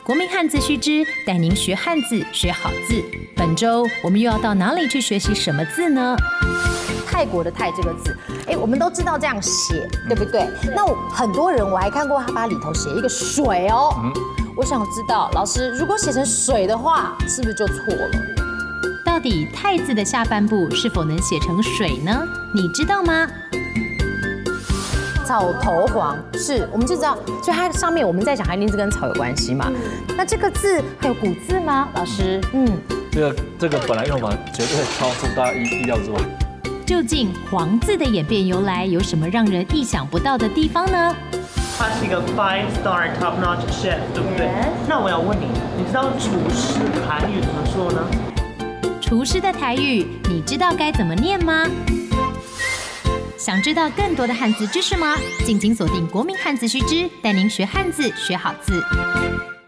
国民汉字须知，带您学汉字，学好字。本周我们又要到哪里去学习什么字呢？ 泰国的泰这个字，我们都知道这样写，对不对？那很多人我还看过他把里头写一个水哦。我想知道，老师如果写成水的话，是不是就错了？ 到底泰字的下半部是否能写成水呢？你知道吗？ 草头黄是，我们就知道，所以它上面我们在讲，它一定是跟草有关系嘛。那这个字还有古字吗？老师， 这个本来用法绝对超出大家意料之外。 究竟黄字的演变由来有什么让人意想不到的地方呢？ 他是一个 5-star top-notch chef， 对不对？那我要问你，你知道厨师台语怎么说呢？ 厨师的台语，你知道该怎么念吗？想知道更多的汉字知识吗？敬请锁定国民汉字须知，带您学汉字，学好字。